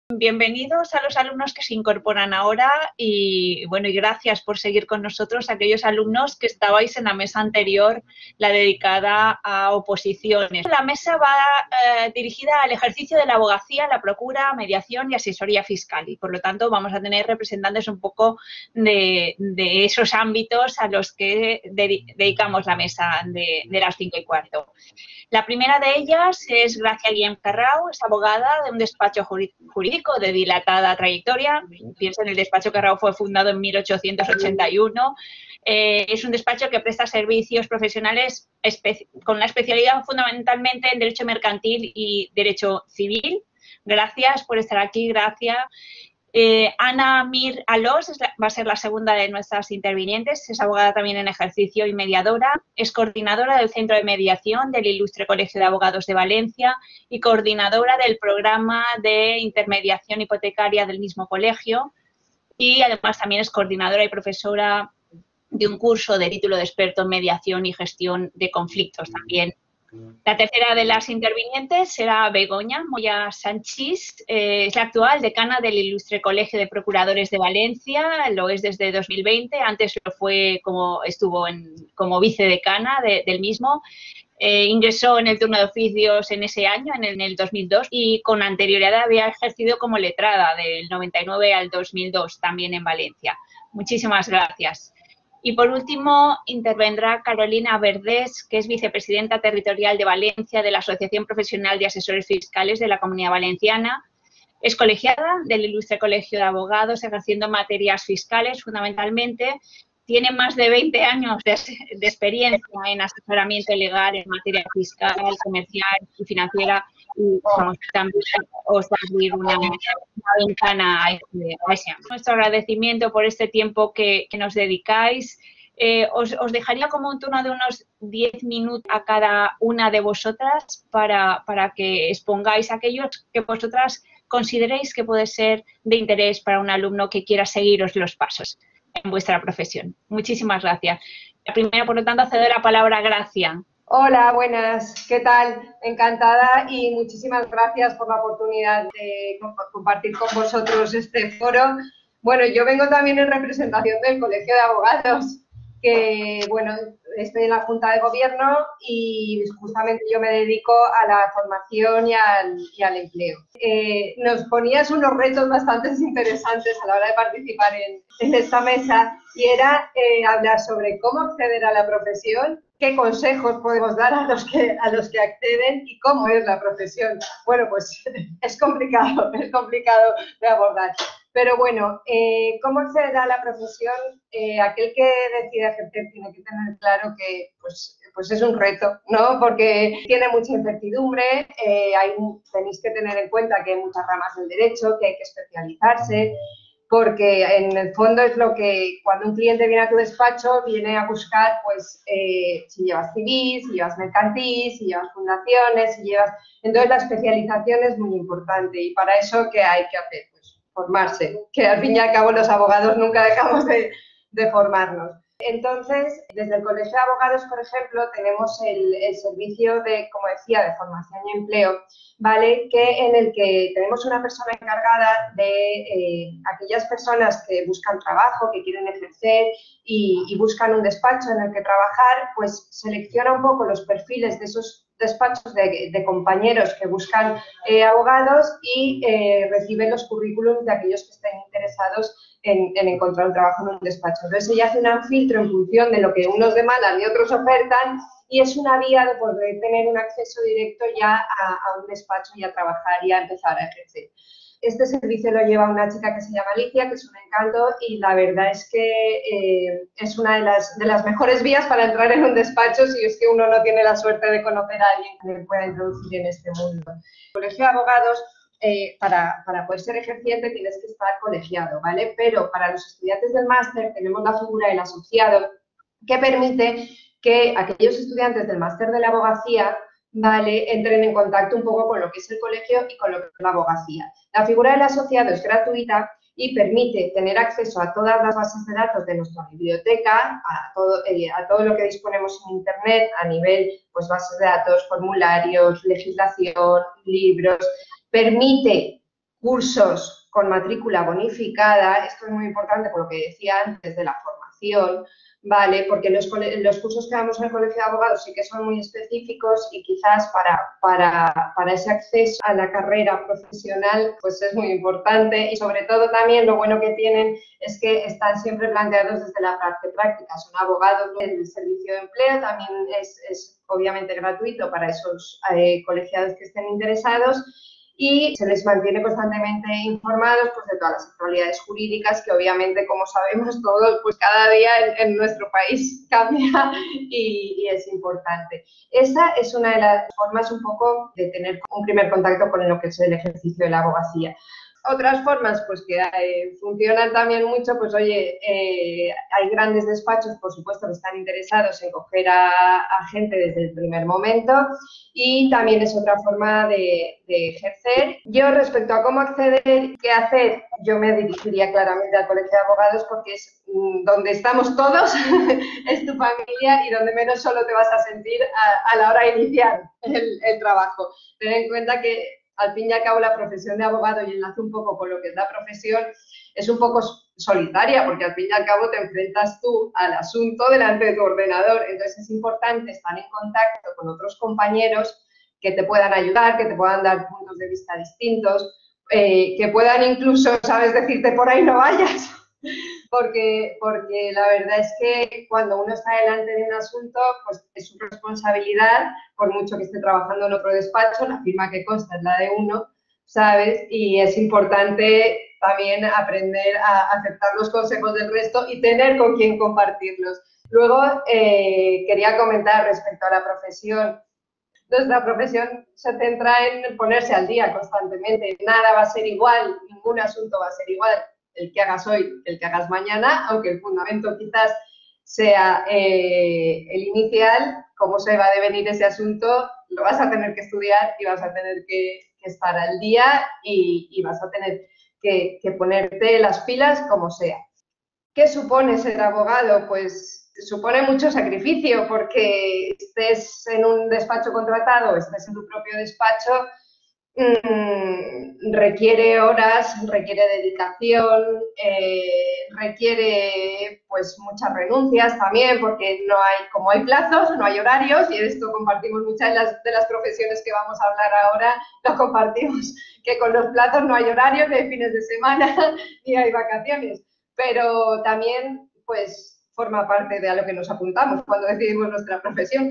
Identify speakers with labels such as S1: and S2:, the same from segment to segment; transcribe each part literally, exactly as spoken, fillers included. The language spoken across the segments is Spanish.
S1: Bienvenidos a los alumnos que se incorporan ahora y bueno, y gracias por seguir con nosotros aquellos alumnos que estabais en la mesa anterior, la dedicada a oposiciones. La mesa va eh, dirigida al ejercicio de la abogacía, la procura, mediación y asesoría fiscal y por lo tanto vamos a tener representantes un poco de, de esos ámbitos a los que de, dedicamos la mesa de, de las cinco y cuarto. La primera de ellas es Gracia Guillem Carrau, es abogada de un despacho jurídico de dilatada trayectoria. Piensen, el despacho Carrau fue fundado en mil ochocientos ochenta y uno. Eh, es un despacho que presta servicios profesionales con una especialidad fundamentalmente en derecho mercantil y derecho civil. Gracias por estar aquí, gracias. Eh, Ana Mir Alós es la, va a ser la segunda de nuestras intervinientes, es abogada también en ejercicio y mediadora, es coordinadora del Centro de Mediación del Ilustre Colegio de Abogados de Valencia y coordinadora del programa de intermediación hipotecaria del mismo colegio y además también es coordinadora y profesora de un curso de título de experto en mediación y gestión de conflictos también. La tercera de las intervinientes será Begoña Moya Sanchís, eh, es la actual decana del Ilustre Colegio de Procuradores de Valencia, lo es desde dos mil veinte, antes lo fue como estuvo en, como vicedecana de, del mismo. Eh, ingresó en el turno de oficios en ese año, en el, en el dos mil dos, y con anterioridad había ejercido como letrada del noventa y nueve al dos mil dos, también en Valencia. Muchísimas gracias. Y por último intervendrá Carolina Verdés, que es vicepresidenta territorial de Valencia de la Asociación Profesional de Asesores Fiscales de la Comunidad Valenciana. Es colegiada del Ilustre Colegio de Abogados, ejerciendo materias fiscales fundamentalmente. Tiene más de veinte años de, de experiencia en asesoramiento legal en materia fiscal, comercial y financiera. Y vamos, también os va a abrir una, una ventana a ese, a ese ámbito. Nuestro agradecimiento por este tiempo que, que nos dedicáis. Eh, os, os dejaría como un turno de unos diez minutos a cada una de vosotras para, para que expongáis aquellos que vosotras consideréis que puede ser de interés para un alumno que quiera seguiros los pasos en vuestra profesión. Muchísimas gracias. La primera, por lo tanto, cedo la palabra a Gracia.
S2: Hola, buenas, ¿qué tal? Encantada y muchísimas gracias por la oportunidad de compartir con vosotros este foro. Bueno, yo vengo también en representación del Colegio de Abogados, que, bueno, estoy en la Junta de Gobierno y justamente yo me dedico a la formación y al, y al empleo. Eh, nos ponías unos retos bastante interesantes a la hora de participar en, en esta mesa y era eh, hablar sobre cómo acceder a la profesión, qué consejos podemos dar a los que a los que acceden y cómo es la profesión. Bueno, pues es complicado, es complicado de abordar. Pero bueno, eh, ¿cómo acceder a la profesión? Eh, aquel que decide ejercer tiene que tener claro que pues, pues es un reto, ¿no? Porque tiene mucha incertidumbre, eh, hay, tenéis que tener en cuenta que hay muchas ramas del derecho, que hay que especializarse, porque en el fondo es lo que cuando un cliente viene a tu despacho viene a buscar, pues, eh, si llevas civil, si llevas mercantil, si llevas fundaciones, si llevas... Entonces, la especialización es muy importante y para eso, ¿qué hay que hacer? Pues formarse, que al fin y al cabo los abogados nunca dejamos de, de formarnos. Entonces, desde el Colegio de Abogados, por ejemplo, tenemos el, el servicio de, como decía, de formación y empleo, ¿vale? Que en el que tenemos una persona encargada de eh, aquellas personas que buscan trabajo, que quieren ejercer y, y buscan un despacho en el que trabajar, pues selecciona un poco los perfiles de esos despachos de, de compañeros que buscan eh, abogados y eh, recibe los currículums de aquellos que estén interesados en, en encontrar un trabajo en un despacho. Entonces ella hace un filtro en función de lo que unos demandan y otros ofertan y es una vía de poder tener un acceso directo ya a, a un despacho y a trabajar y a empezar a ejercer. Este servicio lo lleva una chica que se llama Alicia, que es un encanto y la verdad es que eh, es una de las, de las mejores vías para entrar en un despacho si es que uno no tiene la suerte de conocer a alguien que le pueda introducir en este mundo. El Colegio de Abogados, eh, para, para poder ser ejerciente tienes que estar colegiado, ¿vale? Pero para los estudiantes del máster tenemos la figura del asociado que permite que aquellos estudiantes del máster de la abogacía, ¿vale?, entren en contacto un poco con lo que es el colegio y con lo que es la abogacía. La figura del asociado es gratuita y permite tener acceso a todas las bases de datos de nuestra biblioteca, a todo, eh, a todo lo que disponemos en Internet a nivel, pues, bases de datos, formularios, legislación, libros. Permite cursos con matrícula bonificada. Esto es muy importante por lo que decía antes de la formación, ¿vale? Porque los, los cursos que damos en el Colegio de Abogados sí que son muy específicos y quizás para, para, para ese acceso a la carrera profesional pues es muy importante, y sobre todo también lo bueno que tienen es que están siempre planteados desde la parte práctica. Son abogados del servicio de empleo, también es, es obviamente gratuito para esos eh, colegiados que estén interesados, y se les mantiene constantemente informados pues, de todas las actualidades jurídicas que obviamente, como sabemos todos, pues cada día en, en nuestro país cambia y, y es importante. Esa es una de las formas un poco de tener un primer contacto con lo que es el ejercicio de la abogacía. Otras formas pues que eh, funcionan también mucho, pues oye, eh, hay grandes despachos, por supuesto, que están interesados en coger a, a gente desde el primer momento, y también es otra forma de, de ejercer. Yo, respecto a cómo acceder, qué hacer, yo me dirigiría claramente al Colegio de Abogados porque es mm, donde estamos todos, es tu familia y donde menos solo te vas a sentir a, a la hora de iniciar el, el trabajo. Ten en cuenta que al fin y al cabo la profesión de abogado, y enlace un poco con lo que es la profesión, es un poco solitaria, porque al fin y al cabo te enfrentas tú al asunto delante de tu ordenador. Entonces es importante estar en contacto con otros compañeros que te puedan ayudar, que te puedan dar puntos de vista distintos, eh, que puedan incluso, sabes, decirte por ahí no vayas. Porque, porque la verdad es que cuando uno está delante de un asunto, pues es su responsabilidad, por mucho que esté trabajando en otro despacho, la firma que consta es la de uno, ¿sabes? Y es importante también aprender a aceptar los consejos del resto y tener con quién compartirlos. Luego, eh, quería comentar respecto a la profesión. Nuestra profesión se centra en ponerse al día constantemente. Nada va a ser igual, ningún asunto va a ser igual el que hagas hoy, el que hagas mañana, aunque el fundamento quizás sea eh, el inicial. Cómo se va a devenir ese asunto, lo vas a tener que estudiar y vas a tener que, que estar al día y, y vas a tener que, que ponerte las pilas como sea. ¿Qué supone ser abogado? Pues supone mucho sacrificio, porque estés en un despacho contratado, estés en tu propio despacho, mmm, requiere horas, requiere dedicación, eh, requiere pues muchas renuncias también, porque no hay, como hay plazos, no hay horarios, y esto compartimos muchas de las, de las profesiones que vamos a hablar ahora, lo compartimos, que con los plazos no hay horarios, ni hay fines de semana, ni hay vacaciones, pero también pues forma parte de a lo que nos apuntamos cuando decidimos nuestra profesión.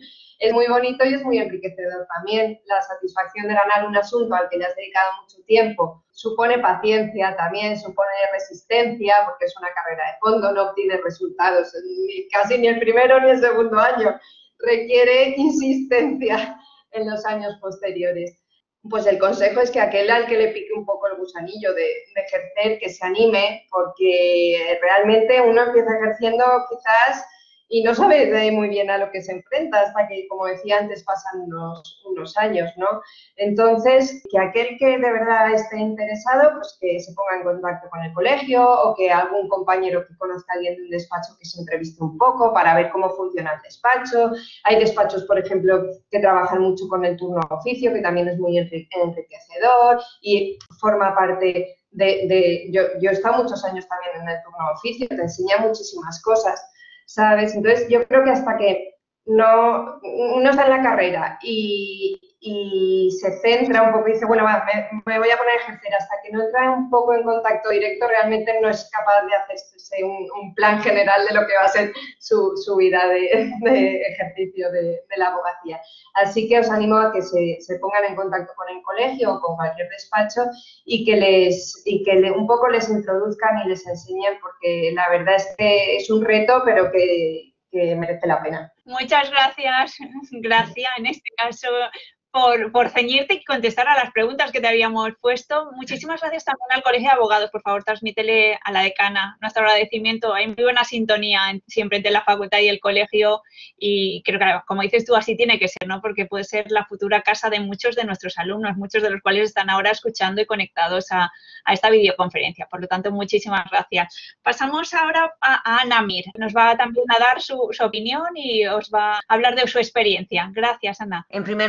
S2: Es muy bonito y es muy enriquecedor también. La satisfacción de ganar un asunto al que le has dedicado mucho tiempo supone paciencia también, supone resistencia, porque es una carrera de fondo, no obtienes resultados ni, casi ni el primero ni el segundo año. Requiere insistencia en los años posteriores. Pues el consejo es que aquel al que le pique un poco el gusanillo de, de ejercer, que se anime, porque realmente uno empieza ejerciendo quizás y no sabe muy bien a lo que se enfrenta hasta que, como decía antes, pasan unos, unos años, ¿no? Entonces, que aquel que de verdad esté interesado, pues que se ponga en contacto con el colegio, o que algún compañero que conozca a alguien de un despacho que se entreviste un poco para ver cómo funciona el despacho. Hay despachos, por ejemplo, que trabajan mucho con el turno a oficio, que también es muy enriquecedor y forma parte de... de yo, yo he estado muchos años también en el turno a oficio, te enseña muchísimas cosas, ¿sabes? Entonces, yo creo que hasta que no, uno está en la carrera y, y se centra un poco y dice, bueno, va, me, me voy a poner a ejercer, hasta que no entra un poco en contacto directo, realmente no es capaz de hacerse un, un plan general de lo que va a ser su, su vida de, de ejercicio de, de la abogacía. Así que os animo a que se, se pongan en contacto con el colegio o con cualquier despacho y que, les, y que le, un poco les introduzcan y les enseñen, porque la verdad es que es un reto, pero que, que merece la pena.
S1: Muchas gracias, Gracia, en este caso, por, por ceñirte y contestar a las preguntas que te habíamos puesto. Muchísimas gracias también al Colegio de Abogados. Por favor, transmítele a la decana nuestro agradecimiento. Hay muy buena sintonía siempre entre la facultad y el colegio y creo que, como dices tú, así tiene que ser, ¿no? Porque puede ser la futura casa de muchos de nuestros alumnos, muchos de los cuales están ahora escuchando y conectados a, a esta videoconferencia. Por lo tanto, muchísimas gracias. Pasamos ahora a, a Ana Mir. Nos va también a dar su, su opinión y os va a hablar de su experiencia. Gracias, Ana.
S3: En primer lugar,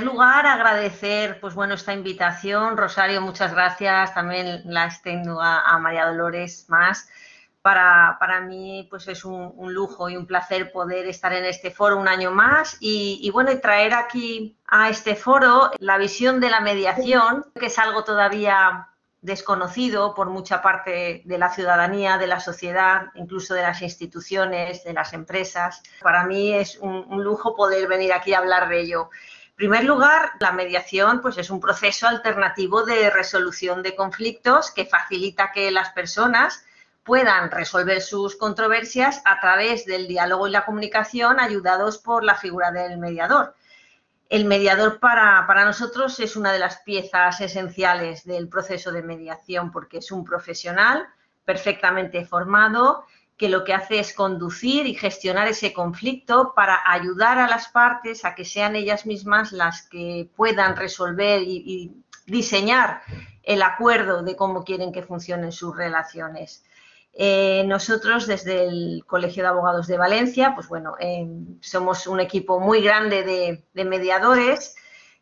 S3: nada, agradecer pues bueno esta invitación. Rosario, muchas gracias. También la extiendo a, a María Dolores más. Para, para mí pues es un, un lujo y un placer poder estar en este foro un año más y, y bueno, y traer aquí a este foro la visión de la mediación, que es algo todavía desconocido por mucha parte de la ciudadanía, de la sociedad, incluso de las instituciones, de las empresas. Para mí es un, un lujo poder venir aquí a hablar de ello. En primer lugar, la mediación pues, es un proceso alternativo de resolución de conflictos que facilita que las personas puedan resolver sus controversias a través del diálogo y la comunicación, ayudados por la figura del mediador. El mediador para, para nosotros es una de las piezas esenciales del proceso de mediación porque es un profesional perfectamente formado que lo que hace es conducir y gestionar ese conflicto para ayudar a las partes a que sean ellas mismas las que puedan resolver y, y diseñar el acuerdo de cómo quieren que funcionen sus relaciones. Eh, nosotros desde el Colegio de Abogados de Valencia, pues bueno, eh, somos un equipo muy grande de, de mediadores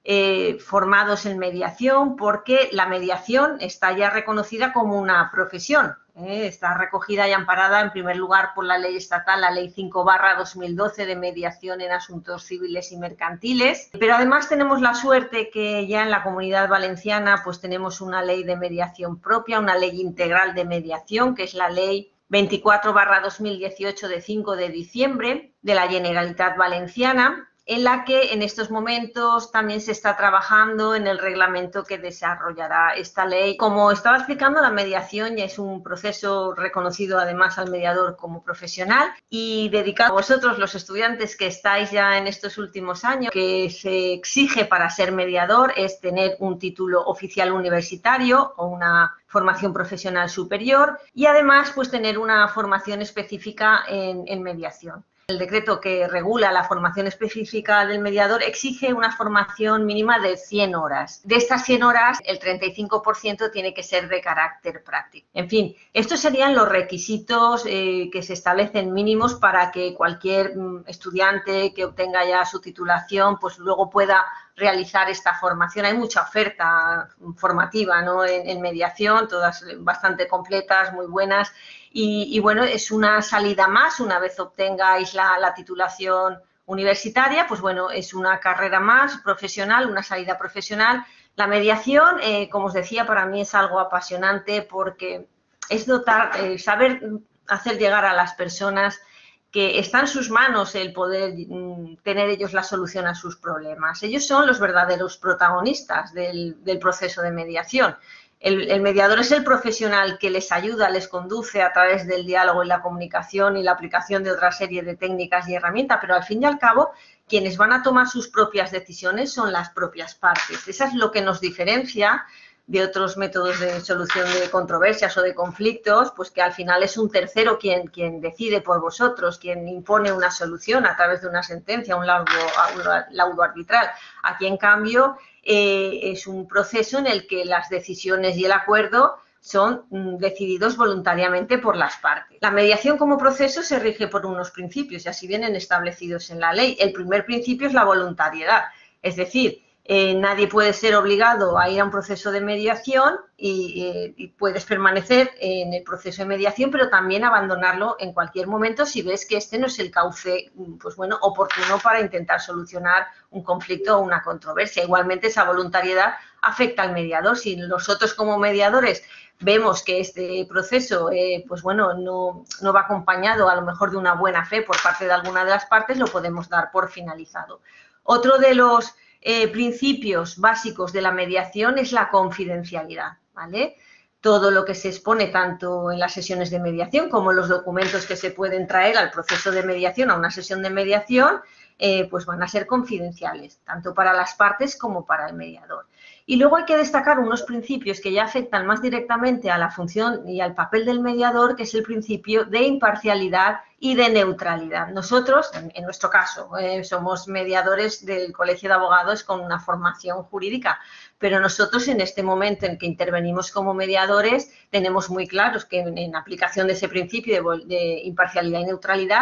S3: eh, formados en mediación porque la mediación está ya reconocida como una profesión. Eh, está recogida y amparada en primer lugar por la ley estatal, la ley cinco barra dos mil doce de mediación en asuntos civiles y mercantiles, pero además tenemos la suerte que ya en la Comunidad Valenciana pues tenemos una ley de mediación propia, una ley integral de mediación que es la ley veinticuatro barra dos mil dieciocho de cinco de diciembre de la Generalitat Valenciana, en la que en estos momentos también se está trabajando en el reglamento que desarrollará esta ley. Como estaba explicando, la mediación ya es un proceso reconocido además al mediador como profesional y dedicado a vosotros, los estudiantes que estáis ya en estos últimos años, que se exige para ser mediador es tener un título oficial universitario o una formación profesional superior y además pues tener una formación específica en, en mediación. El decreto que regula la formación específica del mediador exige una formación mínima de cien horas. De estas cien horas, el treinta y cinco por ciento tiene que ser de carácter práctico. En fin, estos serían los requisitos eh, que se establecen mínimos para que cualquier mm, estudiante que obtenga ya su titulación, pues luego pueda realizar esta formación. Hay mucha oferta formativa, ¿no? en, en mediación, todas bastante completas, muy buenas. Y, y bueno, es una salida más, una vez obtengáis la, la titulación universitaria, pues bueno, es una carrera más profesional, una salida profesional. La mediación, eh, como os decía, para mí es algo apasionante porque es dotar, eh, saber hacer llegar a las personas que está en sus manos el poder mm, tener ellos la solución a sus problemas. Ellos son los verdaderos protagonistas del, del proceso de mediación. El, el mediador es el profesional que les ayuda, les conduce a través del diálogo y la comunicación y la aplicación de otra serie de técnicas y herramientas, pero al fin y al cabo quienes van a tomar sus propias decisiones son las propias partes. Eso es lo que nos diferencia de otros métodos de solución de controversias o de conflictos, pues que al final es un tercero quien, quien decide por vosotros, quien impone una solución a través de una sentencia, un laudo, un laudo arbitral. Aquí, en cambio, eh, es un proceso en el que las decisiones y el acuerdo son mm, decididos voluntariamente por las partes. La mediación como proceso se rige por unos principios y así vienen establecidos en la ley. El primer principio es la voluntariedad, es decir, Eh, nadie puede ser obligado a ir a un proceso de mediación y, eh, y puedes permanecer en el proceso de mediación, pero también abandonarlo en cualquier momento si ves que este no es el cauce, pues bueno, oportuno para intentar solucionar un conflicto o una controversia. Igualmente, esa voluntariedad afecta al mediador. Si nosotros como mediadores vemos que este proceso, eh, pues bueno, no, no va acompañado a lo mejor de una buena fe por parte de alguna de las partes, lo podemos dar por finalizado. Otro de los Eh, principios básicos de la mediación es la confidencialidad, ¿vale? Todo lo que se expone tanto en las sesiones de mediación como los documentos que se pueden traer al proceso de mediación, a una sesión de mediación, eh, pues van a ser confidenciales, tanto para las partes como para el mediador. Y luego hay que destacar unos principios que ya afectan más directamente a la función y al papel del mediador, que es el principio de imparcialidad y de neutralidad. Nosotros, en, en nuestro caso, eh, somos mediadores del Colegio de Abogados con una formación jurídica, pero nosotros en este momento en que intervenimos como mediadores tenemos muy claros que en, en aplicación de ese principio de, de imparcialidad y neutralidad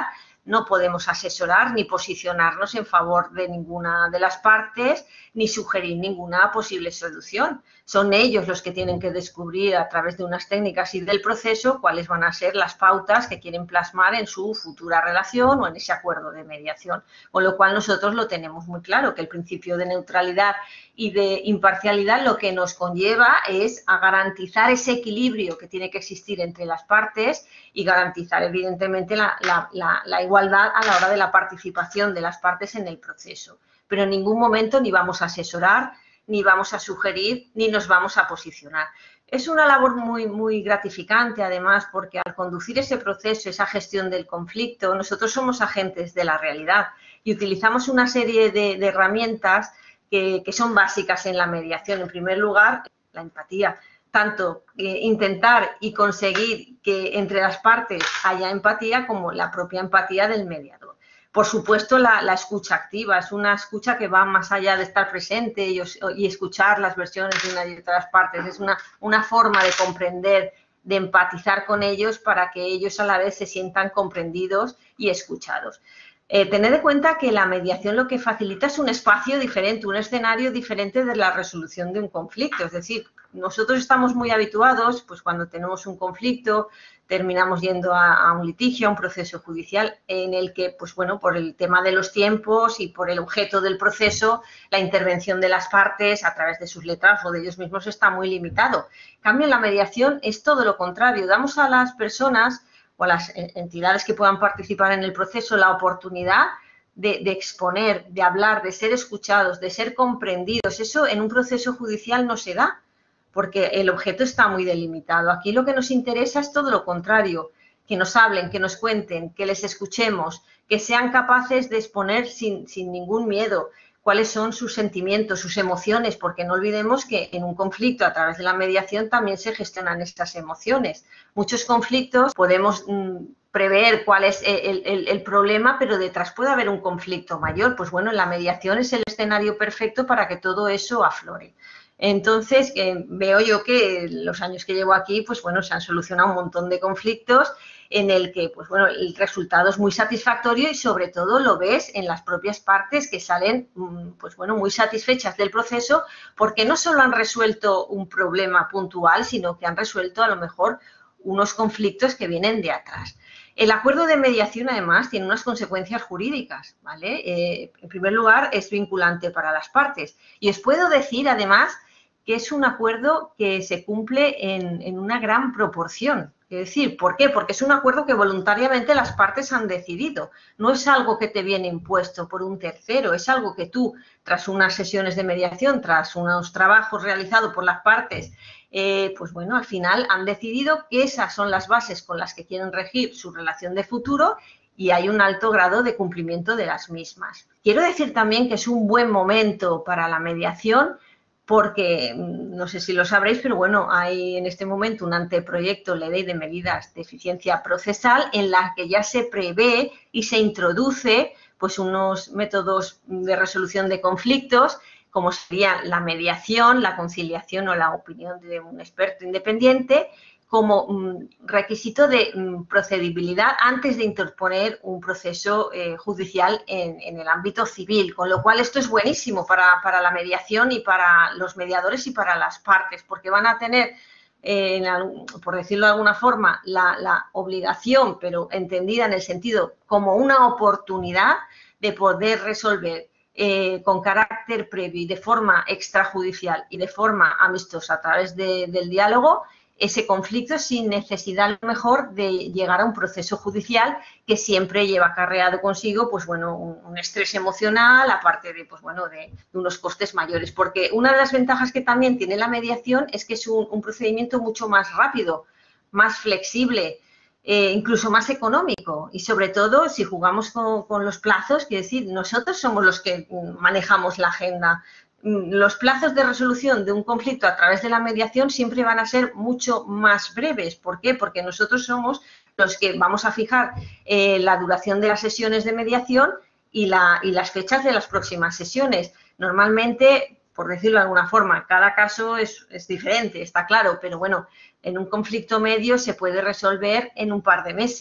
S3: no podemos asesorar ni posicionarnos en favor de ninguna de las partes ni sugerir ninguna posible solución. Son ellos los que tienen que descubrir a través de unas técnicas y del proceso cuáles van a ser las pautas que quieren plasmar en su futura relación o en ese acuerdo de mediación. Con lo cual nosotros lo tenemos muy claro, que el principio de neutralidad y de imparcialidad lo que nos conlleva es a garantizar ese equilibrio que tiene que existir entre las partes y garantizar evidentemente la, la, la, la igualdad a la hora de la participación de las partes en el proceso. Pero en ningún momento ni vamos a asesorar, ni vamos a sugerir, ni nos vamos a posicionar. Es una labor muy, muy gratificante, además, porque al conducir ese proceso, esa gestión del conflicto, nosotros somos agentes de la realidad y utilizamos una serie de, de herramientas que, que son básicas en la mediación. En primer lugar, la empatía. Tanto eh, intentar y conseguir que entre las partes haya empatía como la propia empatía del mediador. Por supuesto, la, la escucha activa es una escucha que va más allá de estar presente y, y escuchar las versiones de una y de otras partes. Es una, una forma de comprender, de empatizar con ellos para que ellos a la vez se sientan comprendidos y escuchados. Eh, tened en cuenta que la mediación lo que facilita es un espacio diferente, un escenario diferente de la resolución de un conflicto. Es decir, nosotros estamos muy habituados, pues cuando tenemos un conflicto, terminamos yendo a, a un litigio, a un proceso judicial, en el que, pues bueno, por el tema de los tiempos y por el objeto del proceso, la intervención de las partes a través de sus letras o de ellos mismos está muy limitado. En cambio, en la mediación es todo lo contrario. Damos a las personas o a las entidades que puedan participar en el proceso la oportunidad de, de exponer, de hablar, de ser escuchados, de ser comprendidos. Eso en un proceso judicial no se da, porque el objeto está muy delimitado. Aquí lo que nos interesa es todo lo contrario, que nos hablen, que nos cuenten, que les escuchemos, que sean capaces de exponer sin, sin ningún miedo cuáles son sus sentimientos, sus emociones, porque no olvidemos que en un conflicto a través de la mediación también se gestionan estas emociones. Muchos conflictos podemos mmm, prever cuál es el, el, el problema, pero detrás puede haber un conflicto mayor. Pues bueno, la mediación es el escenario perfecto para que todo eso aflore. Entonces, eh, veo yo que los años que llevo aquí, pues bueno, se han solucionado un montón de conflictos en el que, pues bueno, el resultado es muy satisfactorio y sobre todo lo ves en las propias partes que salen, pues bueno, muy satisfechas del proceso porque no solo han resuelto un problema puntual, sino que han resuelto a lo mejor unos conflictos que vienen de atrás. El acuerdo de mediación, además, tiene unas consecuencias jurídicas, ¿vale? Eh, en primer lugar, es vinculante para las partes. Y os puedo decir, además, que es un acuerdo que se cumple en, en una gran proporción. Es decir, ¿por qué? Porque es un acuerdo que voluntariamente las partes han decidido. No es algo que te viene impuesto por un tercero, es algo que tú, tras unas sesiones de mediación, tras unos trabajos realizados por las partes, eh, pues bueno, al final han decidido que esas son las bases con las que quieren regir su relación de futuro y hay un alto grado de cumplimiento de las mismas. Quiero decir también que es un buen momento para la mediación porque, no sé si lo sabréis, pero bueno, hay en este momento un anteproyecto, la Ley de Medidas de Eficiencia Procesal, en la que ya se prevé y se introduce pues unos métodos de resolución de conflictos, como sería la mediación, la conciliación o la opinión de un experto independiente, como mm, requisito de mm, procedibilidad antes de interponer un proceso eh, judicial en, en el ámbito civil, con lo cual esto es buenísimo para, para la mediación y para los mediadores y para las partes, porque van a tener, eh, en, por decirlo de alguna forma, la, la obligación, pero entendida en el sentido como una oportunidad de poder resolver eh, con carácter previo y de forma extrajudicial y de forma amistosa a través de, del diálogo, ese conflicto sin necesidad, a lo mejor, de llegar a un proceso judicial que siempre lleva acarreado consigo, pues bueno, un, un estrés emocional, aparte de, pues bueno, de, de unos costes mayores. Porque una de las ventajas que también tiene la mediación es que es un, un procedimiento mucho más rápido, más flexible, eh, incluso más económico. Y sobre todo, si jugamos con, con los plazos, quiere decir, nosotros somos los que manejamos la agenda. Los plazos de resolución de un conflicto a través de la mediación siempre van a ser mucho más breves. ¿Por qué? Porque nosotros somos los que vamos a fijar eh, la duración de las sesiones de mediación y, la, y las fechas de las próximas sesiones. Normalmente, por decirlo de alguna forma, cada caso es, es diferente, está claro, pero bueno, en un conflicto medio se puede resolver en un par de meses.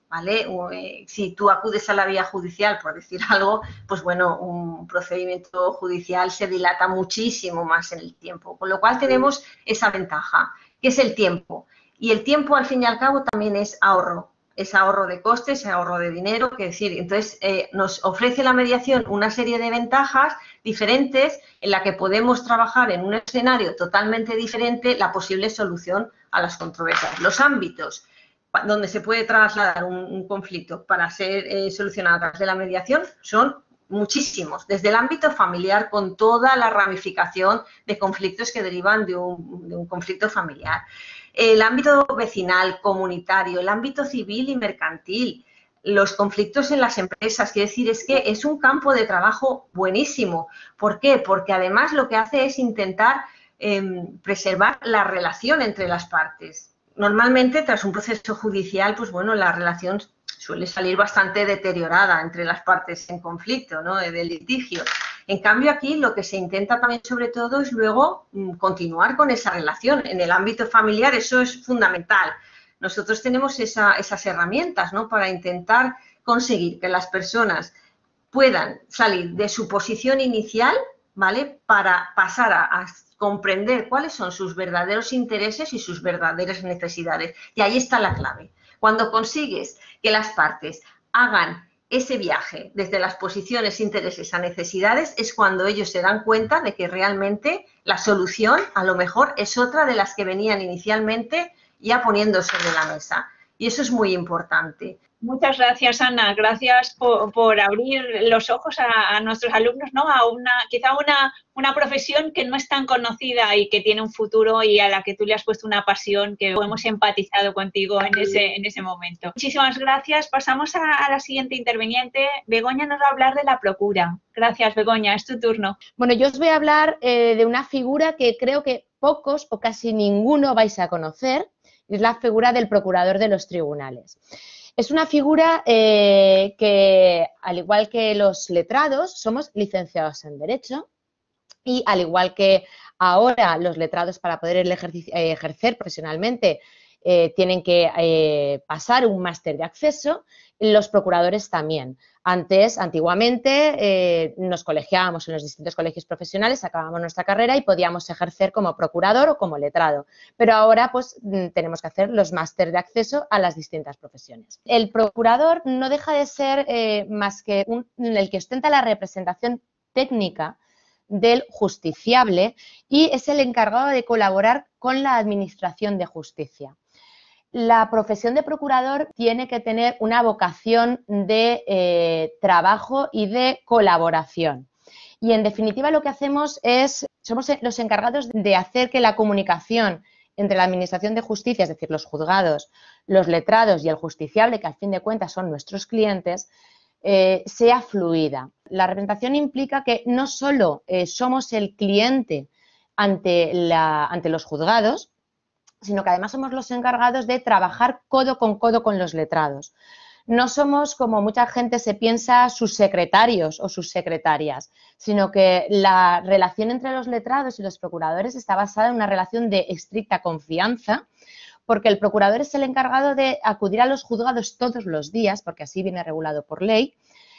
S3: ¿vale? O, eh, si tú acudes a la vía judicial, por decir algo, pues bueno, un procedimiento judicial se dilata muchísimo más en el tiempo, con lo cual tenemos esa ventaja, que es el tiempo. Y el tiempo, al fin y al cabo, también es ahorro. Es ahorro de costes, es ahorro de dinero, que decir, entonces eh, nos ofrece la mediación una serie de ventajas diferentes en la que podemos trabajar en un escenario totalmente diferente la posible solución a las controversias. Los ámbitos donde se puede trasladar un, un conflicto para ser eh, solucionado a través de la mediación son muchísimos, desde el ámbito familiar con toda la ramificación de conflictos que derivan de un, de un conflicto familiar. El ámbito vecinal, comunitario, el ámbito civil y mercantil, los conflictos en las empresas, quiero decir, es que es un campo de trabajo buenísimo. ¿Por qué? Porque además lo que hace es intentar eh, preservar la relación entre las partes. Normalmente, tras un proceso judicial, pues bueno, la relación suele salir bastante deteriorada entre las partes en conflicto, ¿no?, del litigio. En cambio, aquí lo que se intenta también, sobre todo, es luego continuar con esa relación. En el ámbito familiar eso es fundamental. Nosotros tenemos esa, esas herramientas, ¿no?, para intentar conseguir que las personas puedan salir de su posición inicial, ¿vale?, para pasar a, a comprender cuáles son sus verdaderos intereses y sus verdaderas necesidades. Y ahí está la clave. Cuando consigues que las partes hagan ese viaje desde las posiciones, intereses a necesidades, es cuando ellos se dan cuenta de que realmente la solución a lo mejor es otra de las que venían inicialmente ya poniendo sobre la mesa. Y eso es muy importante.
S1: Muchas gracias, Ana. Gracias por, por abrir los ojos a, a nuestros alumnos, ¿no?, a una, quizá una, una profesión que no es tan conocida y que tiene un futuro y a la que tú le has puesto una pasión, que hemos empatizado contigo en ese, en ese momento. Muchísimas gracias. Pasamos a, a la siguiente interviniente. Begoña nos va a hablar de la procura. Gracias, Begoña. Es tu turno.
S4: Bueno, yo os voy a hablar eh, de una figura que creo que pocos o casi ninguno vais a conocer. Es la figura del procurador de los tribunales. Es una figura eh, que, al igual que los letrados, somos licenciados en Derecho y, al igual que ahora los letrados, para poder ejercer profesionalmente, eh, tienen que eh, pasar un máster de acceso, los procuradores también. Antes, antiguamente, eh, nos colegiábamos en los distintos colegios profesionales, acabábamos nuestra carrera y podíamos ejercer como procurador o como letrado. Pero ahora, pues, tenemos que hacer los máster de acceso a las distintas profesiones. El procurador no deja de ser eh, más que un, el que ostenta la representación técnica del justiciable y es el encargado de colaborar con la administración de justicia. La profesión de procurador tiene que tener una vocación de eh, trabajo y de colaboración. Y, en definitiva, lo que hacemos es, somos los encargados de hacer que la comunicación entre la Administración de Justicia, es decir, los juzgados, los letrados y el justiciable, que al fin de cuentas son nuestros clientes, eh, sea fluida. La representación implica que no solo eh, somos el cliente ante, la, ante los juzgados, sino que además somos los encargados de trabajar codo con codo con los letrados. No somos, como mucha gente se piensa, sus secretarios o sus secretarias, sino que la relación entre los letrados y los procuradores está basada en una relación de estricta confianza, porque el procurador es el encargado de acudir a los juzgados todos los días, porque así viene regulado por ley,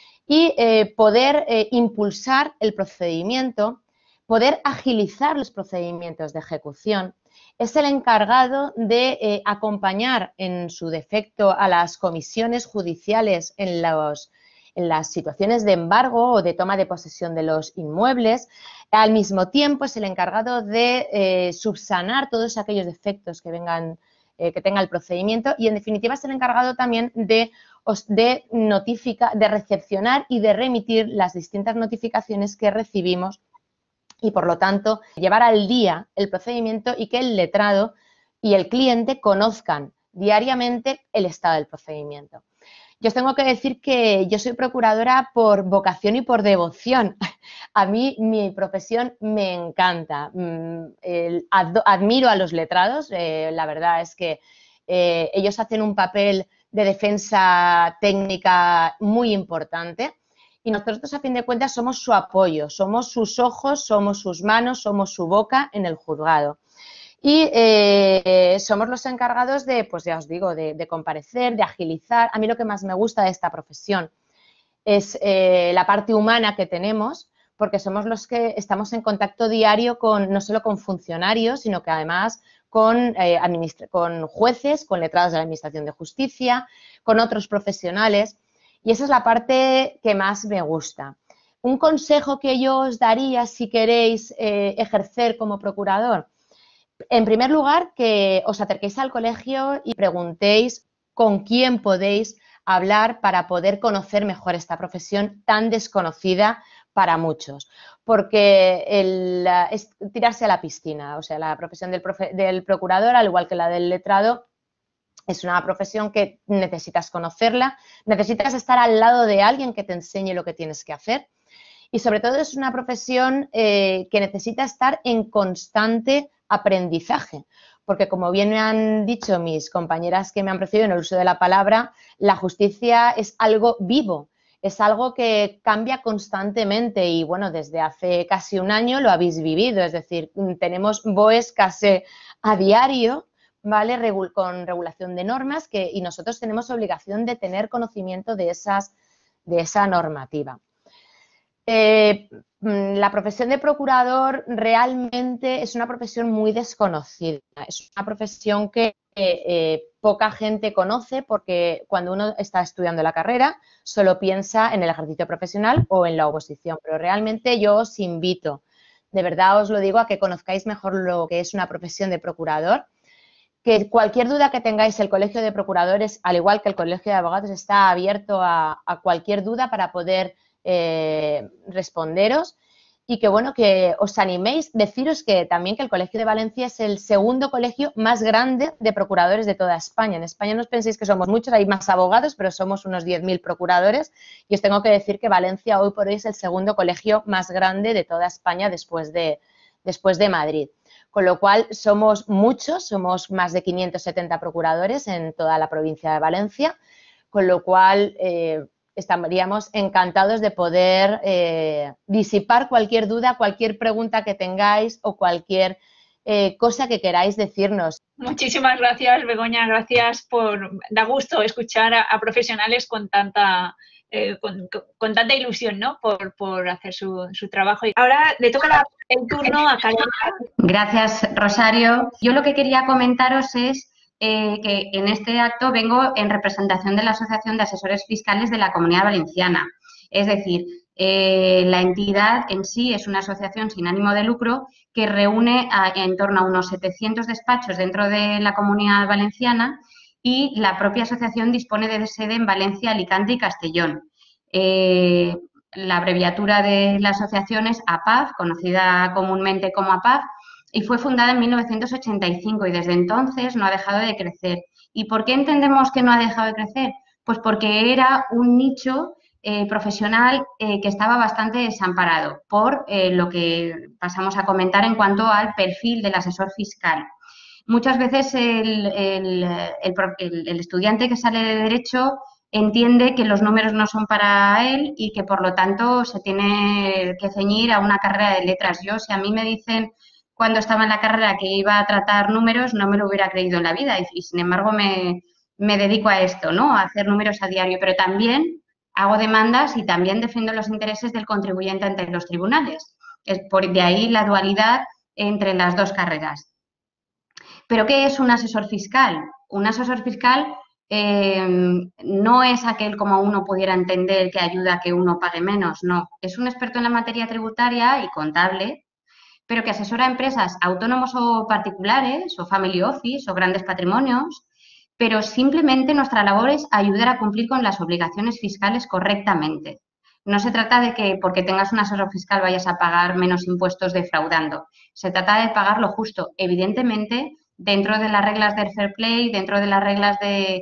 S4: y eh, poder eh, impulsar el procedimiento, poder agilizar los procedimientos de ejecución. Es el encargado de eh, acompañar en su defecto a las comisiones judiciales en, los, en las situaciones de embargo o de toma de posesión de los inmuebles. Al mismo tiempo es el encargado de eh, subsanar todos aquellos defectos que, vengan, eh, que tenga el procedimiento y, en definitiva, es el encargado también de, de, notifica, de recepcionar y de remitir las distintas notificaciones que recibimos y, por lo tanto, llevar al día el procedimiento y que el letrado y el cliente conozcan diariamente el estado del procedimiento. Yo os tengo que decir que yo soy procuradora por vocación y por devoción. A mí mi profesión me encanta. Admiro a los letrados, eh, la verdad es que eh, ellos hacen un papel de defensa técnica muy importante. Y nosotros, a fin de cuentas, somos su apoyo, somos sus ojos, somos sus manos, somos su boca en el juzgado. Y eh, somos los encargados de, pues ya os digo, de, de comparecer, de agilizar. A mí lo que más me gusta de esta profesión es eh, la parte humana que tenemos, porque somos los que estamos en contacto diario con, no solo con funcionarios, sino que además con, eh, con jueces, con letrados de la Administración de Justicia, con otros profesionales, y esa es la parte que más me gusta. Un consejo que yo os daría si queréis eh, ejercer como procurador: en primer lugar, que os acerquéis al colegio y preguntéis con quién podéis hablar para poder conocer mejor esta profesión tan desconocida para muchos, porque el, es tirarse a la piscina. O sea, la profesión del, profe, del procurador, al igual que la del letrado, es una profesión que necesitas conocerla, necesitas estar al lado de alguien que te enseñe lo que tienes que hacer, y sobre todo es una profesión eh, que necesita estar en constante aprendizaje, porque como bien me han dicho mis compañeras que me han precedido en el uso de la palabra, la justicia es algo vivo, es algo que cambia constantemente y bueno, desde hace casi un año lo habéis vivido, es decir, tenemos B O Es casi a diario, ¿vale? Regul- con regulación de normas que, y nosotros tenemos obligación de tener conocimiento de, esas, de esa normativa. Eh, la profesión de procurador realmente es una profesión muy desconocida, es una profesión que eh, poca gente conoce porque cuando uno está estudiando la carrera solo piensa en el ejercicio profesional o en la oposición, pero realmente yo os invito, de verdad os lo digo, a que conozcáis mejor lo que es una profesión de procurador, que cualquier duda que tengáis, el Colegio de Procuradores, al igual que el Colegio de Abogados, está abierto a, a cualquier duda para poder Eh, responderos, y que bueno, que os animéis. Deciros que también que el Colegio de Valencia es el segundo colegio más grande de procuradores de toda España. En España no os penséis que somos muchos, hay más abogados, pero somos unos diez mil procuradores, y os tengo que decir que Valencia hoy por hoy es el segundo colegio más grande de toda España después de, después de Madrid. Con lo cual somos muchos, somos más de quinientos setenta procuradores en toda la provincia de Valencia, con lo cual eh, estaríamos encantados de poder eh, disipar cualquier duda, cualquier pregunta que tengáis o cualquier eh, cosa que queráis decirnos.
S1: Muchísimas gracias, Begoña. Gracias por... Da gusto escuchar a, a profesionales con tanta, eh, con, con tanta ilusión, ¿no? Por, por hacer su, su trabajo. Y ahora le toca la, el turno a Carolina.
S5: Gracias, Rosario. Yo lo que quería comentaros es Eh, que en este acto vengo en representación de la Asociación de Asesores Fiscales de la Comunidad Valenciana. Es decir, eh, la entidad en sí es una asociación sin ánimo de lucro que reúne a, en torno a unos setecientos despachos dentro de la Comunidad Valenciana, y la propia asociación dispone de sede en Valencia, Alicante y Castellón. Eh, la abreviatura de la asociación es A P A F, conocida comúnmente como A P A F, y fue fundada en mil novecientos ochenta y cinco y desde entonces no ha dejado de crecer. ¿Y por qué entendemos que no ha dejado de crecer? Pues porque era un nicho eh, profesional eh, que estaba bastante desamparado por eh, lo que pasamos a comentar en cuanto al perfil del asesor fiscal. Muchas veces el, el, el, el, el estudiante que sale de Derecho entiende que los números no son para él y que por lo tanto se tiene que ceñir a una carrera de letras. Yo, si a mí me dicen cuando estaba en la carrera que iba a tratar números, no me lo hubiera creído en la vida y, y sin embargo me, me dedico a esto, ¿no? A hacer números a diario, pero también hago demandas y también defiendo los intereses del contribuyente ante los tribunales. Es por de ahí la dualidad entre las dos carreras. ¿Pero qué es un asesor fiscal? Un asesor fiscal eh, no es aquel como uno pudiera entender que ayuda a que uno pague menos, no. Es un experto en la materia tributaria y contable, pero que asesora a empresas autónomos o particulares, o family office, o grandes patrimonios, pero simplemente nuestra labor es ayudar a cumplir con las obligaciones fiscales correctamente. No se trata de que porque tengas un asesor fiscal vayas a pagar menos impuestos defraudando. Se trata de pagar lo justo, evidentemente, dentro de las reglas del fair play, dentro de las reglas de,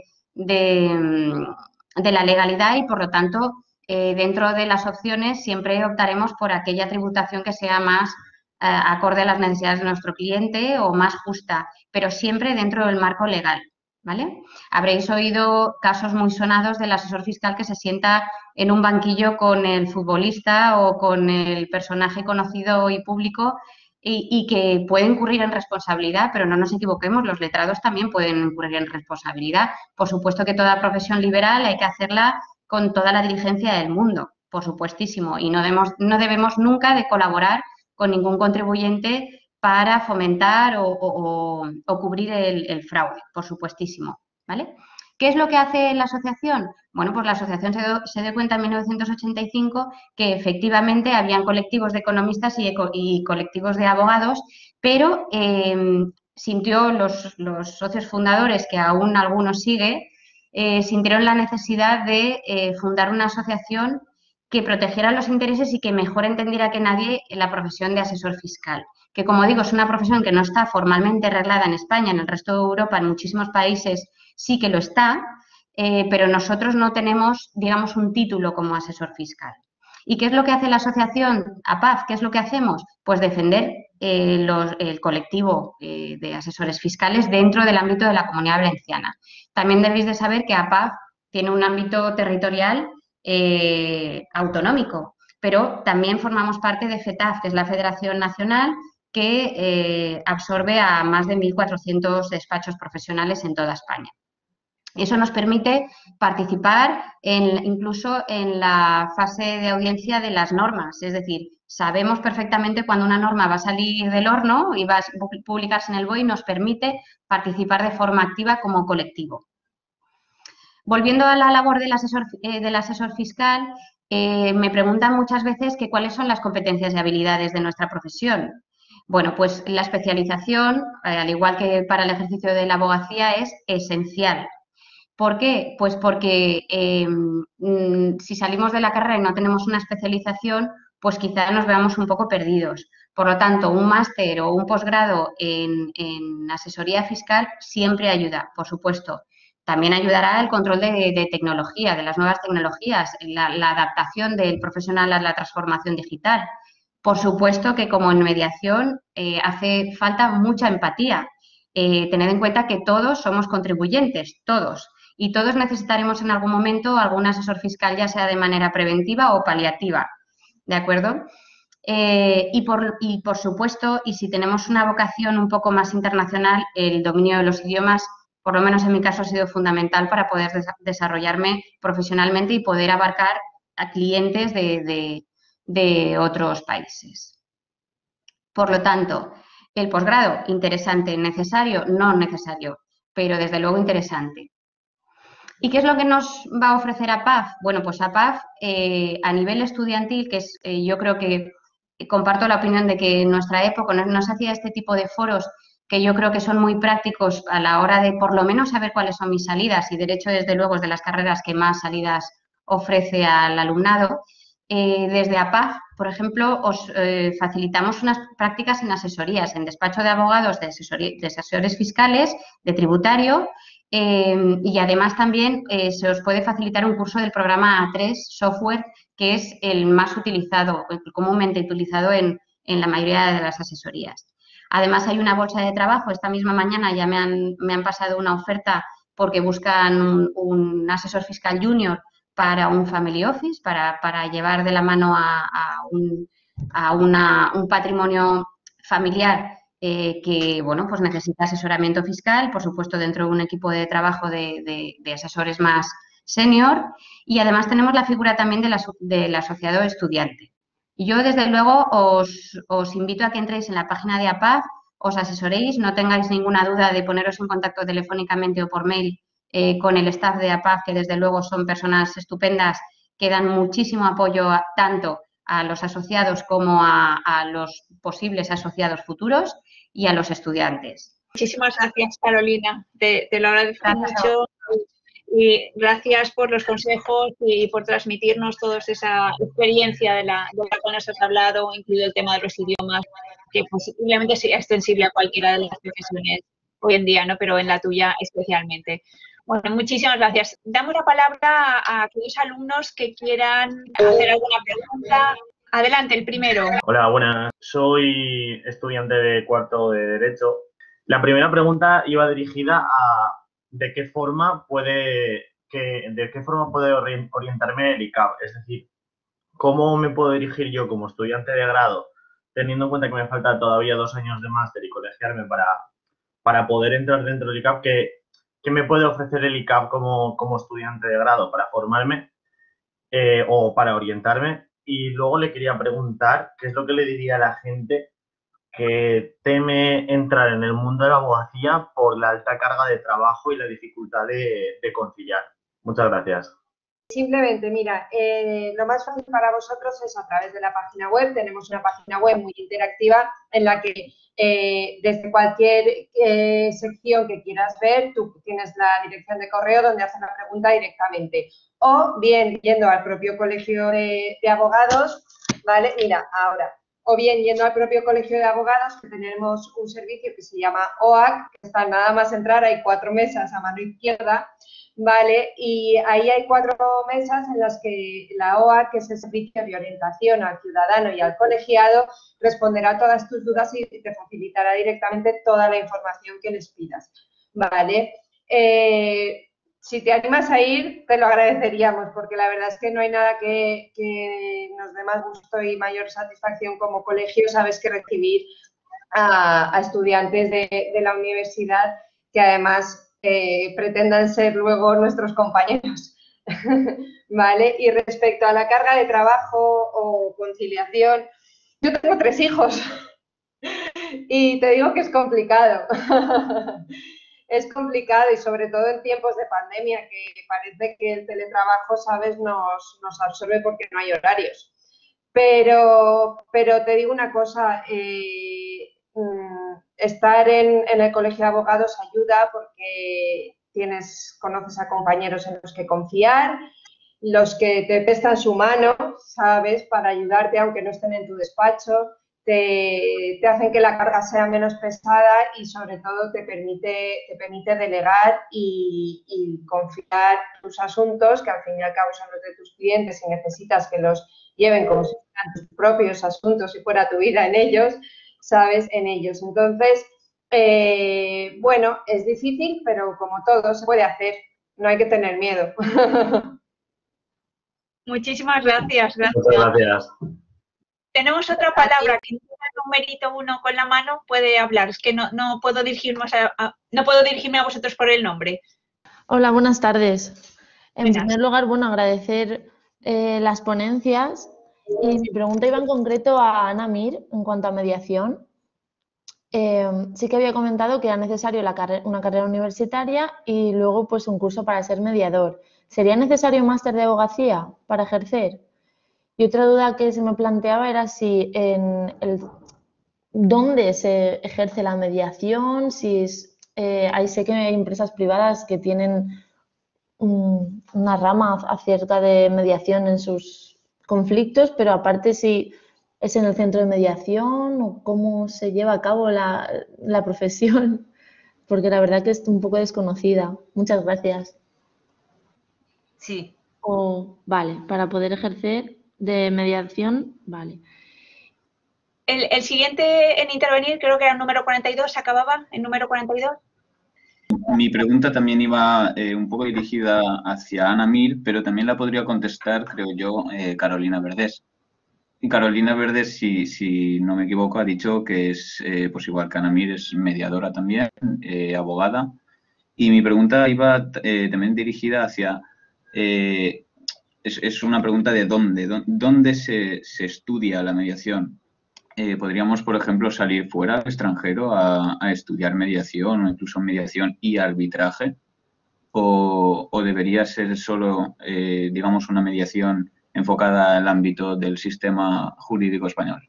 S5: de, de la legalidad y, por lo tanto, eh, dentro de las opciones siempre optaremos por aquella tributación que sea más acorde a las necesidades de nuestro cliente o más justa, pero siempre dentro del marco legal, ¿vale? Habréis oído casos muy sonados del asesor fiscal que se sienta en un banquillo con el futbolista o con el personaje conocido y público y, y que puede incurrir en responsabilidad, pero no nos equivoquemos, los letrados también pueden incurrir en responsabilidad. Por supuesto que toda profesión liberal hay que hacerla con toda la diligencia del mundo, por supuestísimo, y no debemos, no debemos nunca de colaborar con ningún contribuyente para fomentar o, o, o cubrir el, el fraude, por supuestísimo, ¿vale? ¿Qué es lo que hace la asociación? Bueno, pues la asociación se dio, se dio cuenta en mil novecientos ochenta y cinco que efectivamente habían colectivos de economistas y, eco, y colectivos de abogados, pero eh, sintió los, los socios fundadores, que aún algunos sigue, eh, sintieron la necesidad de eh, fundar una asociación que protegiera los intereses y que mejor entendiera que nadie la profesión de asesor fiscal, que, como digo, es una profesión que no está formalmente reglada en España, en el resto de Europa, en muchísimos países sí que lo está, eh, pero nosotros no tenemos, digamos, un título como asesor fiscal. ¿Y qué es lo que hace la asociación A P A F? ¿Qué es lo que hacemos? Pues defender eh, los, el colectivo eh, de asesores fiscales dentro del ámbito de la Comunidad Valenciana. También debéis de saber que A P A F tiene un ámbito territorial eh, autonómico, pero también formamos parte de FETAF, que es la Federación Nacional, que eh, absorbe a más de mil cuatrocientos despachos profesionales en toda España. Eso nos permite participar en, incluso en la fase de audiencia de las normas, es decir, sabemos perfectamente cuando una norma va a salir del horno y va a publicarse en el B O E y nos permite participar de forma activa como colectivo. Volviendo a la labor del asesor, eh, del asesor fiscal, eh, me preguntan muchas veces que cuáles son las competencias y habilidades de nuestra profesión. Bueno, pues la especialización, eh, al igual que para el ejercicio de la abogacía, es esencial. ¿Por qué? Pues porque eh, si salimos de la carrera y no tenemos una especialización, pues quizá nos veamos un poco perdidos. Por lo tanto, un máster o un posgrado en, en asesoría fiscal siempre ayuda, por supuesto. También ayudará el control de, de tecnología, de las nuevas tecnologías, la, la adaptación del profesional a la transformación digital. Por supuesto que como en mediación eh, hace falta mucha empatía. Eh, tened en cuenta que todos somos contribuyentes, todos. Y todos necesitaremos en algún momento algún asesor fiscal, ya sea de manera preventiva o paliativa, ¿de acuerdo? Eh, y, por, y por supuesto, y si tenemos una vocación un poco más internacional, el dominio de los idiomas, por lo menos en mi caso, ha sido fundamental para poder des desarrollarme profesionalmente y poder abarcar a clientes de, de, de otros países. Por lo tanto, el posgrado, interesante, necesario, no necesario, pero desde luego interesante. ¿Y qué es lo que nos va a ofrecer A P A F? Bueno, pues A P A F eh, a nivel estudiantil, que es, eh, yo creo que comparto la opinión de que en nuestra época nos, nos hacía este tipo de foros que yo creo que son muy prácticos a la hora de por lo menos saber cuáles son mis salidas, y Derecho desde luego es de las carreras que más salidas ofrece al alumnado. Eh, desde A P A F, por ejemplo, os eh, facilitamos unas prácticas en asesorías, en despacho de abogados, de, de asesores fiscales, de tributario. Eh, y además también eh, se os puede facilitar un curso del programa A tres Software, que es el más utilizado, el comúnmente utilizado en, en la mayoría de las asesorías. Además hay una bolsa de trabajo. Esta misma mañana ya me han, me han pasado una oferta porque buscan un, un asesor fiscal junior para un family office, para, para llevar de la mano a, a, un, a una, un patrimonio familiar Eh, que, bueno, pues necesita asesoramiento fiscal, por supuesto dentro de un equipo de trabajo de, de, de asesores más senior, y además tenemos la figura también de la, del asociado estudiante. Yo, desde luego, os, os invito a que entréis en la página de A P A F, os asesoréis, no tengáis ninguna duda de poneros en contacto telefónicamente o por mail eh, con el staff de A P A F, que desde luego son personas estupendas que dan muchísimo apoyo a, tanto a los asociados como a, a los posibles asociados futuros y a los estudiantes.
S1: Muchísimas gracias, Carolina. Te, te lo agradezco gracias mucho y gracias por los consejos y por transmitirnos toda esa experiencia de la, de la que nos has hablado, incluido el tema de los idiomas, que posiblemente sea extensible a cualquiera de las profesiones hoy en día, ¿no? Pero en la tuya especialmente. Bueno, muchísimas gracias. Damos la palabra a aquellos alumnos que quieran hacer alguna pregunta. Adelante, el primero.
S6: Hola, buenas. Soy estudiante de cuarto de Derecho. La primera pregunta iba dirigida a de qué forma puede, que, de qué forma puede orientarme el I C A B. Es decir, ¿cómo me puedo dirigir yo como estudiante de grado teniendo en cuenta que me falta todavía dos años de máster y colegiarme para, para poder entrar dentro del I C A P, ¿qué, qué me puede ofrecer el I C A P como, como estudiante de grado para formarme eh, o para orientarme? Y luego le quería preguntar qué es lo que le diría a la gente que teme entrar en el mundo de la abogacía por la alta carga de trabajo y la dificultad de, de conciliar. Muchas gracias.
S2: Simplemente, mira, eh, lo más fácil para vosotros es a través de la página web. Tenemos una página web muy interactiva en la que eh, desde cualquier eh, sección que quieras ver, tú tienes la dirección de correo donde haces la pregunta directamente. O bien yendo al propio colegio de, de abogados, ¿vale? Mira, ahora. O bien yendo al propio colegio de abogados, que tenemos un servicio que se llama O A C, que está nada más entrar, hay cuatro mesas a mano izquierda, ¿vale? Y ahí hay cuatro mesas en las que la O A C, que es el servicio de orientación al ciudadano y al colegiado, responderá a todas tus dudas y te facilitará directamente toda la información que les pidas, ¿vale? Eh, si te animas a ir, te lo agradeceríamos, porque la verdad es que no hay nada que, que nos dé más gusto y mayor satisfacción como colegio, sabes, que recibir a, a estudiantes de, de la universidad que además eh, pretendan ser luego nuestros compañeros, ¿vale? Y respecto a la carga de trabajo o conciliación, yo tengo tres hijos y te digo que es complicado. Es complicado y sobre todo en tiempos de pandemia, que parece que el teletrabajo, ¿sabes?, nos, nos absorbe porque no hay horarios. Pero, pero te digo una cosa, eh, estar en, en el colegio de abogados ayuda porque tienes, conoces a compañeros en los que confiar, los que te prestan su mano, ¿sabes?, para ayudarte aunque no estén en tu despacho. Te, te hacen que la carga sea menos pesada y sobre todo te permite, te permite delegar y, y confiar tus asuntos, que al fin y al cabo son los de tus clientes y necesitas que los lleven como si fueran tus propios asuntos y fuera tu vida en ellos, ¿sabes?, en ellos. Entonces, eh, bueno, es difícil, pero como todo se puede hacer, no hay que tener miedo.
S1: Muchísimas gracias. Gracias.
S6: Muchas gracias.
S1: Tenemos otra palabra, quien tiene el numerito uno con la mano puede hablar. Es que no, no puedo dirigirme a, a, no puedo dirigirme a vosotros por el nombre.
S7: Hola, buenas tardes. En
S1: Buenas.
S7: primer lugar, bueno, agradecer eh, las ponencias y mi pregunta iba en concreto a Ana Mir en cuanto a mediación. Eh, sí que había comentado que era necesario la carre- una carrera universitaria y luego pues un curso para ser mediador. ¿Sería necesario un máster de abogacía para ejercer? Y otra duda que se me planteaba era si en el, dónde se ejerce la mediación, si es, eh, ahí sé que hay empresas privadas que tienen un, una rama acerca de mediación en sus conflictos, pero aparte si es en el centro de mediación o cómo se lleva a cabo la, la profesión, porque la verdad que es un poco desconocida. Muchas gracias.
S3: Sí.
S7: O, vale, para poder ejercer de mediación, vale.
S1: El, el siguiente en intervenir, creo que era el número cuarenta y dos, ¿acababa el número cuarenta y dos?
S8: Mi pregunta también iba eh, un poco dirigida hacia Ana Mir, pero también la podría contestar, creo yo, eh, Carolina Verdés. Y Carolina Verdés, si, si no me equivoco, ha dicho que es, eh, pues igual que Ana Mir, es mediadora también, eh, abogada. Y mi pregunta iba eh, también dirigida hacia... Eh, es, es una pregunta de dónde. ¿Dónde se, se estudia la mediación? Eh, ¿Podríamos, por ejemplo, salir fuera al extranjero a, a estudiar mediación o incluso mediación y arbitraje? ¿O, o debería ser solo, eh, digamos, una mediación enfocada al ámbito del sistema jurídico español?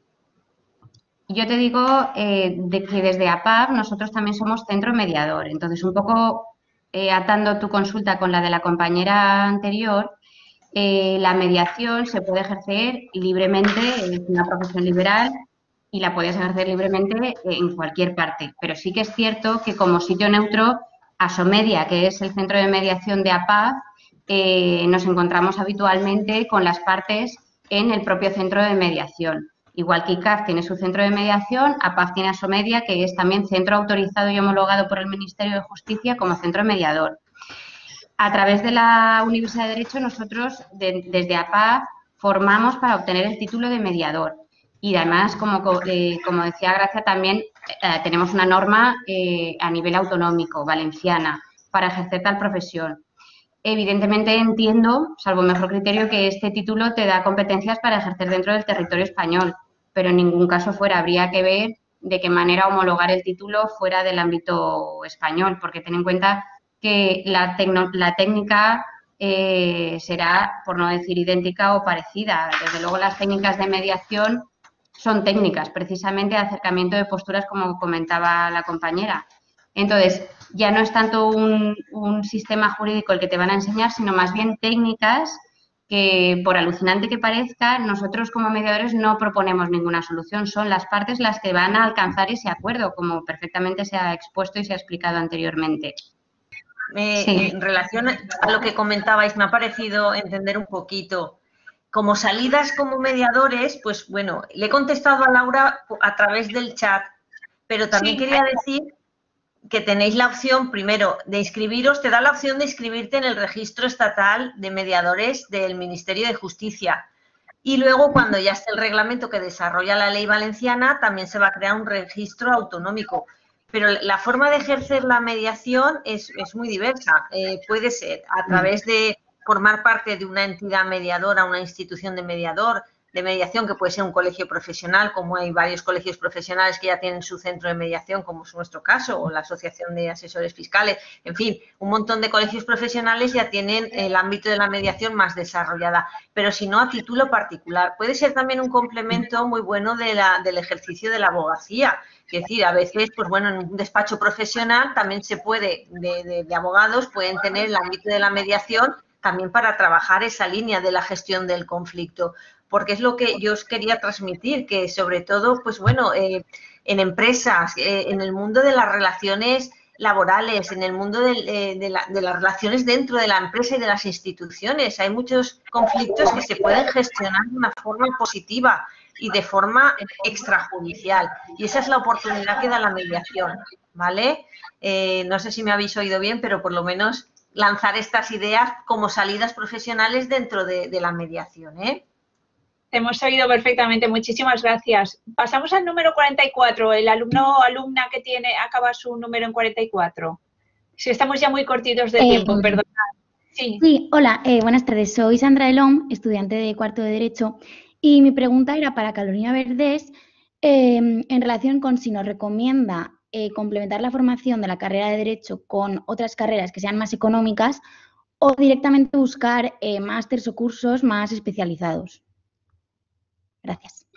S5: Yo te digo eh, de que desde A P A V nosotros también somos centro mediador. Entonces, un poco eh, atando tu consulta con la de la compañera anterior, eh, la mediación se puede ejercer libremente, es una profesión liberal y la puedes ejercer libremente en cualquier parte. Pero sí que es cierto que como sitio neutro, Asomedia, que es el centro de mediación de A P A V, eh, nos encontramos habitualmente con las partes en el propio centro de mediación. Igual que I C A F tiene su centro de mediación, A P A V tiene Asomedia, que es también centro autorizado y homologado por el Ministerio de Justicia como centro mediador. A través de la Universidad de Derecho, nosotros de, desde A P A V formamos para obtener el título de mediador. Y además, como, eh, como decía Gracia, también eh, tenemos una norma eh, a nivel autonómico, valenciana, para ejercer tal profesión. Evidentemente entiendo, salvo mejor criterio, que este título te da competencias para ejercer dentro del territorio español, pero en ningún caso fuera. Habría que ver de qué manera homologar el título fuera del ámbito español, porque ten en cuenta que la, la técnica eh, será, por no decir idéntica o parecida. Desde luego las técnicas de mediación son técnicas, precisamente de acercamiento de posturas, como comentaba la compañera. Entonces, ya no es tanto un, un sistema jurídico el que te van a enseñar, sino más bien técnicas que, por alucinante que parezca, nosotros como mediadores no proponemos ninguna solución. Son las partes las que van a alcanzar ese acuerdo, como perfectamente se ha expuesto y se ha explicado anteriormente.
S3: Eh,
S5: Sí.
S3: En relación a lo que comentabais, me ha parecido entender un poquito. Como salidas como mediadores, pues bueno, le he contestado a Laura a través del chat, pero también
S1: Sí.
S3: quería decir que tenéis la opción, primero, de inscribiros, te da la opción de inscribirte en el registro estatal de mediadores del Ministerio de Justicia. Y luego, cuando ya esté el reglamento que desarrolla la ley valenciana, también se va a crear un registro autonómico. Pero la forma de ejercer la mediación es, es muy diversa. Eh, puede ser a través de formar parte de una entidad mediadora, una institución de mediador, de mediación, que puede ser un colegio profesional, como hay varios colegios profesionales que ya tienen su centro de mediación, como es nuestro caso, o la Asociación de Asesores Fiscales. En fin, un montón de colegios profesionales ya tienen el ámbito de la mediación más desarrollada, pero si no, a título particular. Puede ser también un complemento muy bueno de la, del ejercicio de la abogacía. Es decir, a veces, pues bueno, en un despacho profesional también se puede, de, de, de abogados, pueden tener el ámbito de la mediación también para trabajar esa línea de la gestión del conflicto. Porque es lo que yo os quería transmitir, que sobre todo, pues bueno, eh, en empresas, eh, en el mundo de las relaciones laborales, en el mundo de, eh, de, la, de las relaciones dentro de la empresa y de las instituciones, hay muchos conflictos que se pueden gestionar de una forma positiva y de forma extrajudicial. Y esa es la oportunidad que da la mediación, ¿vale? Eh, no sé si me habéis oído bien, pero por lo menos lanzar estas ideas como salidas profesionales dentro de, de la mediación, ¿eh?
S1: Hemos oído perfectamente, muchísimas gracias. Pasamos al número cuarenta y cuatro, el alumno o alumna que tiene, acaba su número en cuarenta y cuatro. Si estamos ya muy cortitos de
S9: Eh,
S1: tiempo, perdonad. Sí.
S9: Sí, hola, eh, buenas tardes. Soy Sandra Elón, estudiante de cuarto de Derecho, y mi pregunta era para Carolina Verdés eh, en relación con si nos recomienda eh, complementar la formación de la carrera de Derecho con otras carreras que sean más económicas o directamente buscar eh, másters o cursos más especializados. Gracias.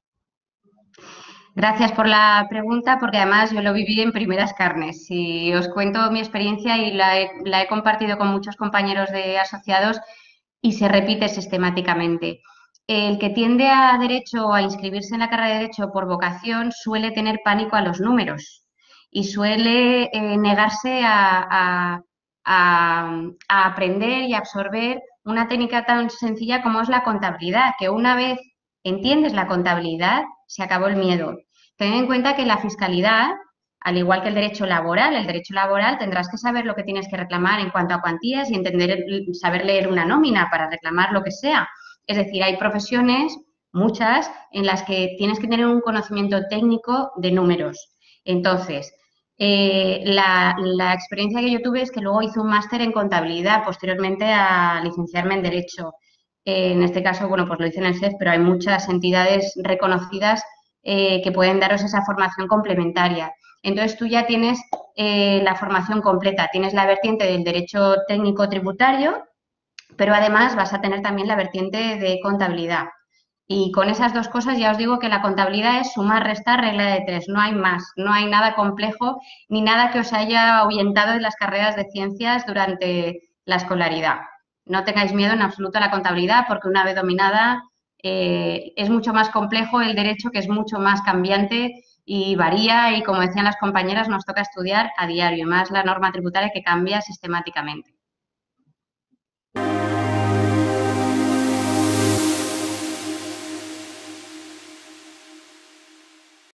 S5: Gracias por la pregunta, porque además yo lo viví en primeras carnes. Y os cuento mi experiencia y la he, la he compartido con muchos compañeros de asociados y se repite sistemáticamente. El que tiende a Derecho o a inscribirse en la carrera de Derecho por vocación suele tener pánico a los números y suele eh, negarse a, a, a, a aprender y absorber una técnica tan sencilla como es la contabilidad, que una vez entiendes la contabilidad, se acabó el miedo. Ten en cuenta que la fiscalidad, al igual que el derecho laboral, el derecho laboral tendrás que saber lo que tienes que reclamar en cuanto a cuantías y entender, saber leer una nómina para reclamar lo que sea. Es decir, hay profesiones, muchas, en las que tienes que tener un conocimiento técnico de números. Entonces, eh, la, la experiencia que yo tuve es que luego hice un máster en contabilidad, posteriormente a licenciarme en Derecho. Eh, en este caso, bueno, pues lo hice en el S E F, pero hay muchas entidades reconocidas eh, que pueden daros esa formación complementaria. Entonces, tú ya tienes eh, la formación completa, tienes la vertiente del derecho técnico tributario, pero además vas a tener también la vertiente de contabilidad. Y con esas dos cosas ya os digo que la contabilidad es sumar, restar, regla de tres, no hay más, no hay nada complejo ni nada que os haya ahuyentado de las carreras de ciencias durante la escolaridad. No tengáis miedo en absoluto a la contabilidad porque una vez dominada eh, es mucho más complejo el derecho, que es mucho más cambiante y varía y, como decían las compañeras, nos toca estudiar a diario, y más la norma tributaria que cambia sistemáticamente.